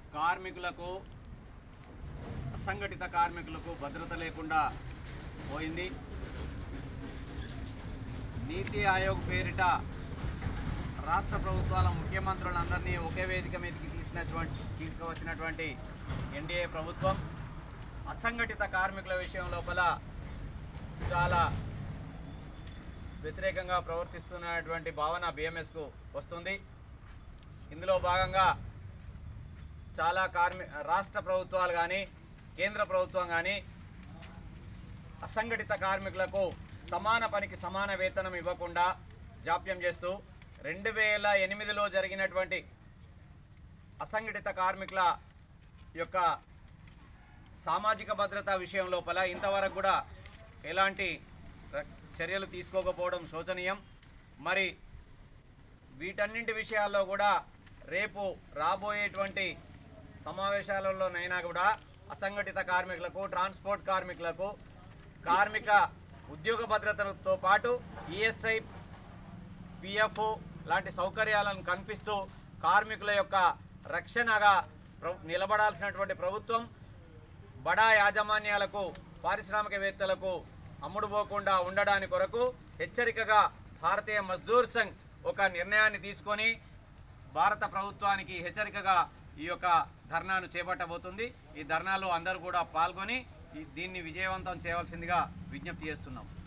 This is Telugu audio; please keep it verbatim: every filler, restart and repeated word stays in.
కార్మికులకు అసంఘటిత కార్మికులకు భద్రత లేకుండా పోయింది. నీతి ఆయోగ్ పేరిట రాష్ట్ర ప్రభుత్వాల ముఖ్యమంత్రులందరినీ ఒకే వేదిక మీదకి తీసినటువంటి తీసుకువచ్చినటువంటి ఎన్డీఏ ప్రభుత్వం అసంఘటిత కార్మికుల విషయం లోపల చాలా వ్యతిరేకంగా ప్రవర్తిస్తున్నటువంటి భావన బీఎంఎస్కు వస్తుంది. ఇందులో భాగంగా చాలా కార్మి రాష్ట్ర ప్రభుత్వాలు కానీ కేంద్ర ప్రభుత్వం కానీ అసంఘటిత కార్మికులకు సమాన పనికి సమాన వేతనం ఇవ్వకుండా జాప్యం చేస్తూ రెండు వేల ఎనిమిదిలో జరిగినటువంటి అసంఘటిత కార్మికుల యొక్క సామాజిక భద్రత విషయం లోపల ఇంతవరకు కూడా ఎలాంటి చర్యలు తీసుకోకపోవడం శోచనీయం. మరి వీటన్నింటి విషయాల్లో కూడా రేపు రాబోయేటువంటి సమావేశాలలోనైనా కూడా అసంఘటిత కార్మికులకు ట్రాన్స్పోర్ట్ కార్మికులకు కార్మిక ఉద్యోగ భద్రతతో పాటు ఈఎస్ఐ పిఎఫ్ లాంటి సౌకర్యాలను కల్పిస్తూ కార్మికుల యొక్క రక్షణగా నిలబడాల్సినటువంటి ప్రభుత్వం బడా యాజమాన్యాలకు పారిశ్రామికవేత్తలకు అమ్ముడుపోకుండా ఉండడానికి కొరకు హెచ్చరికగా భారతీయ మజ్దూర్ సంఘ్ ఒక నిర్ణయాన్ని తీసుకొని భారత ప్రభుత్వానికి హెచ్చరికగా ఈ యొక్క ధర్నాను చేపట్టబోతుంది. ఈ ధర్నాలో అందరూ కూడా పాల్గొని దీన్ని విజయవంతం చేయవలసిందిగా విజ్ఞప్తి చేస్తున్నాం.